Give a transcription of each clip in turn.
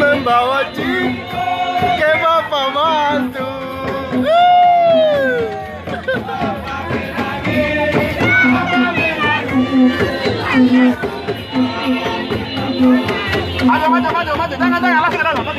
membawa Ciko ke Bapak Mantu. Maju, jangan, langsung ke dalam,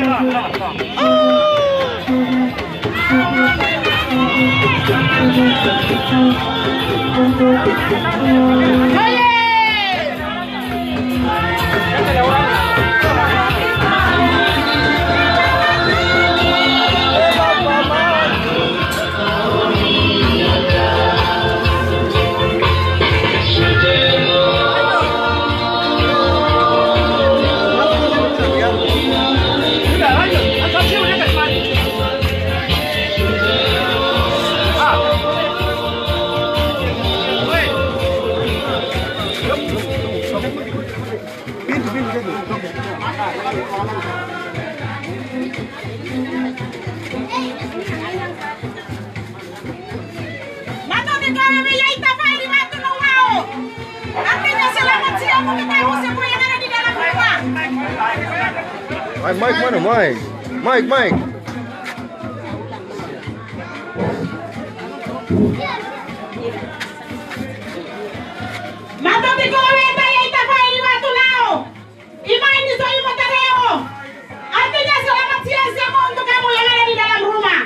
Mike mana Mike? Mike. Matote ko weta ya itafai watu nao. Imani so imo tareo. Artinya selamat siang semua untuk kamu yang ada di dalam rumah.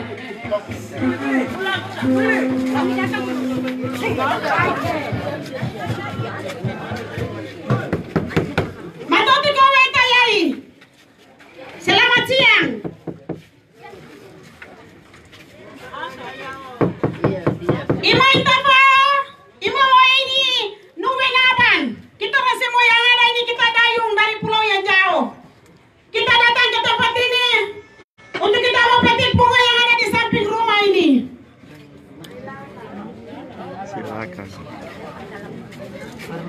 Matote ko weta yai. Selamat siang. Ima itafa, Ima ini Nubenaban. Kita masih mau yang ada ini kita dayung dari pulau yang jauh. Kita datang ke tempat ini untuk kita mau petik bunga yang ada di samping rumah ini. Silakan. B.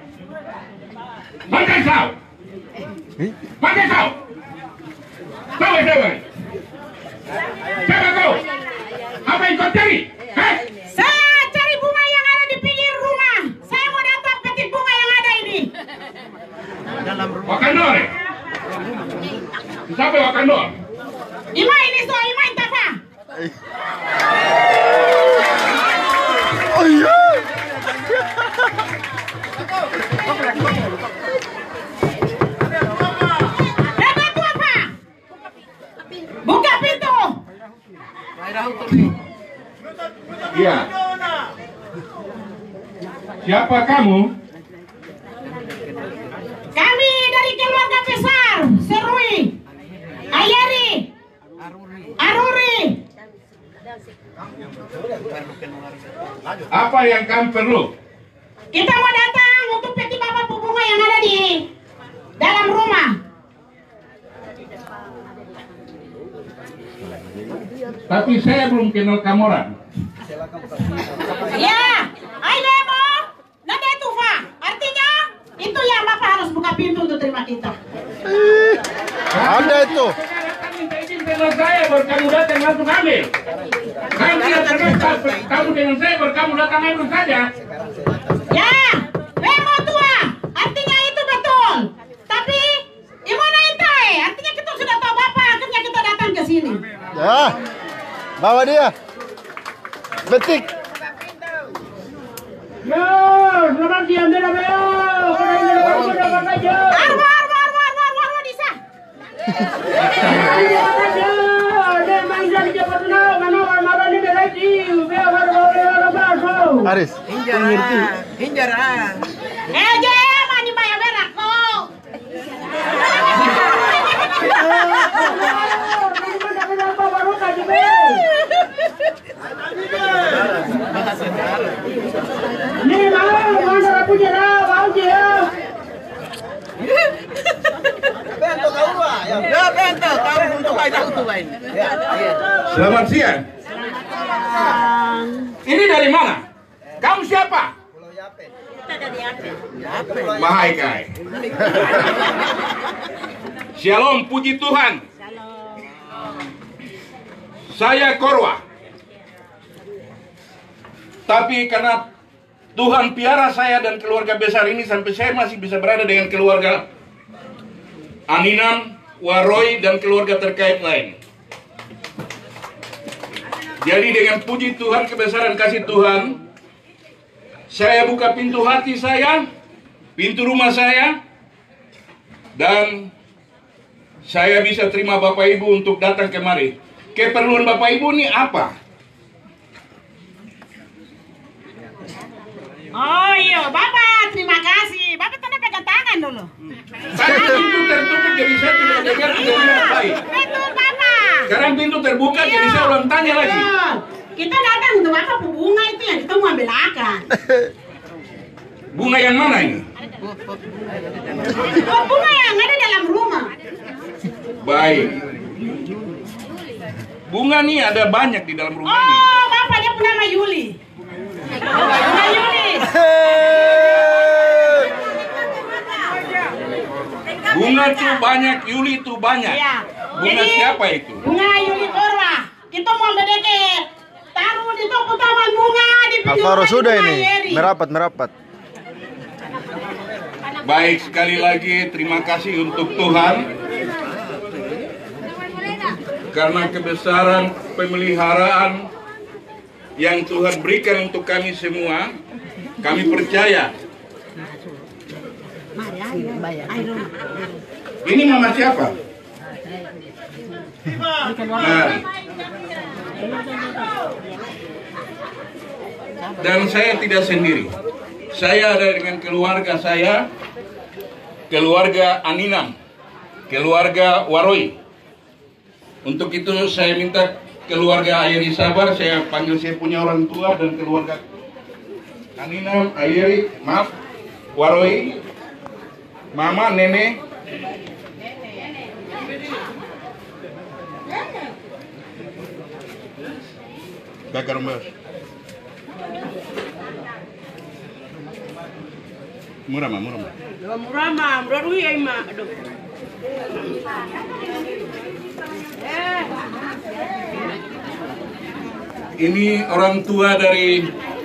Makan kau. Makan kau. Kau. Siapa kau? Apa yang kau cari? Saya cari bunga yang ada di pinggir rumah. Saya mau datang petik bunga yang ada ini. Wakandor. Siapa Wakandor? Ima ini so Ima itafa. Oh iya. Itu apa? Buka pintu. Iya. Siapa kamu? Kami dari keluarga besar Serui, Ayari, Aruri. Apa yang kamu perlu? Kita mau datang untuk petik bapak bunga yang ada di dalam rumah. Tapi saya belum kenal kamu orang. Ya, ayo mo, nada itu Fa. Artinya itu yang bapak harus buka pintu untuk terima kita. Ada itu. Dengan saya baru kamu datang langsung ambil. Kamu tidak terbiasa. Kamu dengan saya baru kamu datang ambil saja. Ya, Remo tua, artinya itu betul. Tapi Imona Intai, artinya kita sudah tahu bapak, akhirnya kita datang ke sini. Ya. Bawa dia. Betik. Yo, selamat siang deh, yo. Arwa, Disa. Aris. Hinjara. Mani maya berak kok. Selamat siang. Ini dari mana? Kamu siapa? Mahai kai. Shalom, puji Tuhan. Saya Korwa. Tapi karena Tuhan piara saya dan keluarga besar ini sampai saya masih bisa berada dengan keluarga Aninam, Waroy, dan keluarga terkait lain. Jadi dengan puji Tuhan, kebesaran kasih Tuhan, saya buka pintu hati saya, pintu rumah saya, dan saya bisa terima Bapak Ibu untuk datang kemari. Keperluan Bapak Ibu ini apa? Oh iya, Bapak, terima kasih. Bapak tanda pegang tangan dulu. Tadi pintu tertutup jadi saya tidak dengar dengan baik. Betul, Bapak. Sekarang pintu terbuka jadi saya ulang tanya lagi. Iya. Kita datang untuk Bapak bunga itu yang kita mau ambil akan. Bunga yang mana ini? Oh, bunga yang ada dalam rumah. Baik. Bunga nih ada banyak di dalam rumah ini. Oh, Bapak dia punya nama Yuli. Bunga Yuli. Bunga tuh banyak, Yuli tuh banyak. Iya. Bunga Jadi, siapa itu? Bunga Yuli Korwa. Kita mau berdeke taruh di toko taman bunga di pinggir Alvaro rumah sudah Bunga ini Yeri. merapat. Baik, sekali lagi terima kasih untuk Tuhan karena kebesaran pemeliharaan yang Tuhan berikan untuk kami semua. Kami percaya. Ini mama siapa? Mari. Dan saya tidak sendiri. Saya ada dengan keluarga saya, keluarga Aninam, keluarga Waroy. Untuk itu saya minta keluarga Ayeri sabar, saya panggil saya punya orang tua dan keluarga Aninam, Ayeri, maaf, Waroy, mama, nenek. Bakar Mas. Murah mah. Murah duit ya, Mak. Aduh. Ini orang tua dari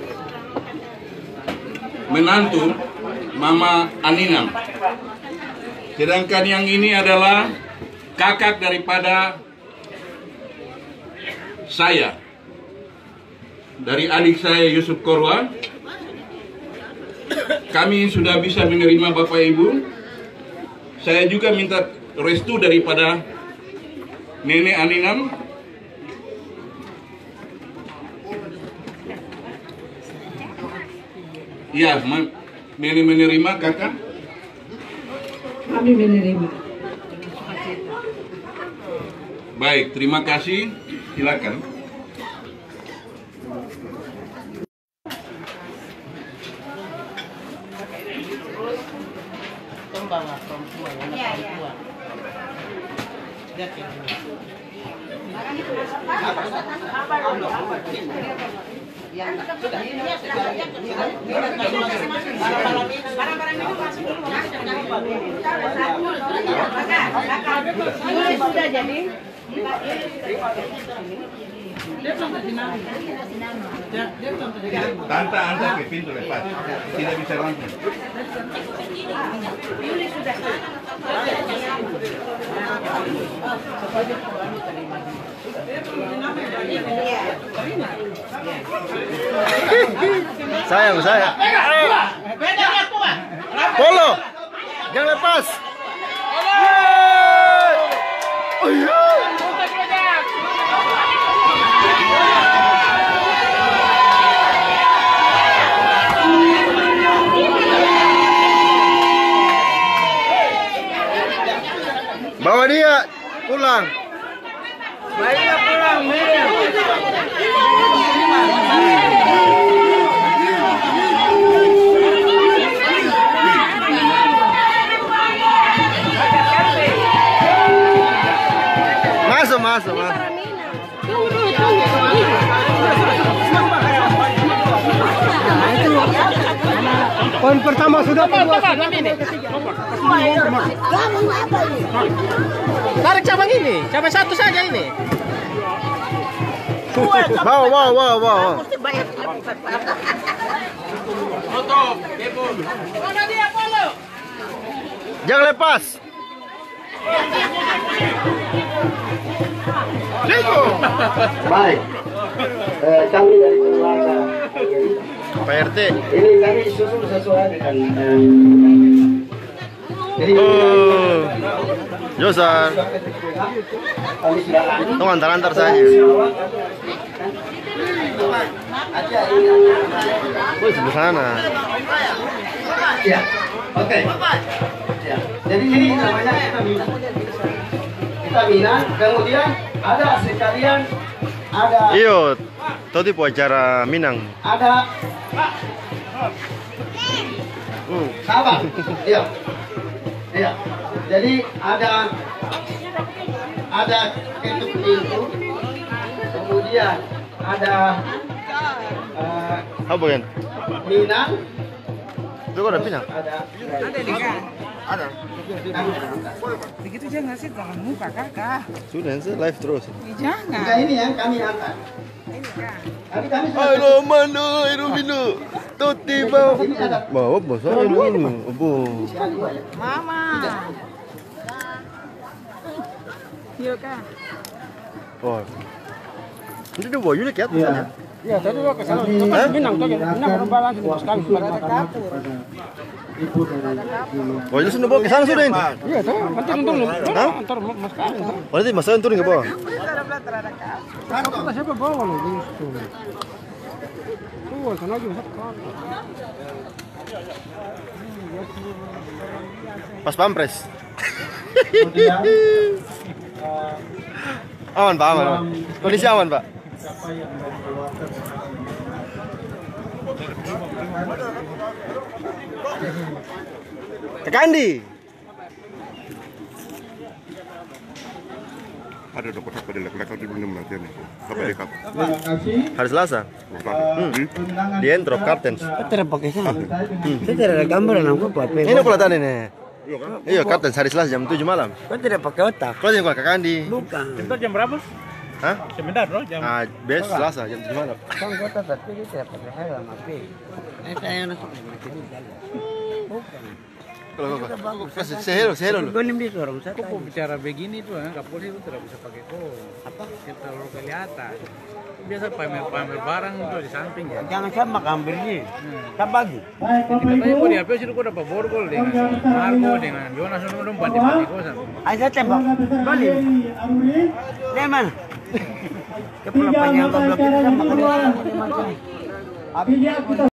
menantu Mama Aninam. Sedangkan yang ini adalah kakak daripada saya, dari adik saya Yusuf Korwa. Kami sudah bisa menerima Bapak Ibu. Saya juga minta restu daripada Nenek Aninam. Ya, Nenek menerima kakak. Kami menerima. Baik, terima kasih. Silakan. Sudah jadi. Tante angkat ke pintu lepas. Tidak bisa langsung. Sayang saya. Polo, jangan lepas. Oh iya. Bawa dia pulang. Baiklah pulang, Miriam. Masuk. Poin pertama sudah. Tarik cabang ini, cabang satu saja ini. Wow. Jangan lepas. Baik. Kami dari keluarga Pak RT. ini kami susun sesuai dengan jadi Josan. kami sudah Tunggu antar-antar saja. Oh, sebelah sana. Ya, oke. Ya. Jadi ini namanya stamina. Stamina. Kemudian ada sekalian ada Iyo, tadi po acara Minang. ada sabar. Iya. Iya. Jadi ada ketuk pintu. Kemudian ada Apa kan? Minang. Itu kok ada Minang? Ada. Ada. Begitu jangan ngasih jangan muka kakak. Sudah, live terus. Jangan. Enggak ini yang kami angkat. Tadi kami sudah Halo, Mano, Irumino. Toti mau. Mau apa? Saya dulu. Apa? Mama. Iya kak. Oh. Ini dia bawa unit ya? Iya, tadi gua ke sana. Minang tuh, Minang berubah lagi sekali. Oh, ini sudah bawa ke sana sudah ini. Iya, tuh. Nanti untung nih. Hah? Antar mas kali. Oh, nanti masalah turun ke bawah. Kita siapa bawa loh di situ. Tuh, sana lagi satu kali. Pas pampres. kemudian Aman Pak, aman. Kondisi aman Pak. siapa yang mengeluarkan Ke Kandi. Ada dapat apa di lek-lek di belum latihan nih. Apa di kap? terima kasih Hari Selasa. undangan Di Entrop Kapten. Tidak pakai sana. saya tidak ada gambar Aku buat Ini pelatihan ini. Iya, Kapten hari Selasa jam 7 malam. Kau tidak pakai otak. Kalau yang ke Kandi. Bukan. Sebentar jam berapa? Hah? Sebentar bro, jam Ah, besok Selasa jam 7 malam. Kan kota tapi dia tidak pakai helm tapi. Saya yang masuk bukan. Kalau sehelo. Kau ini orang saya. kok bicara begini tuh Kapolri itu tidak bisa pakai apa? Yang terlalu kelihatan. Biasa pamer barang tuh di samping ya. Jangan sama ambilnya. Tak bagi. Katanya kok di HP sih kok dapat borgol dengan Marco dengan Jonas belum mati kosan. Ayo tembak. Balik. Dari mana? Ke Pulau Panjang goblok itu sama keluar.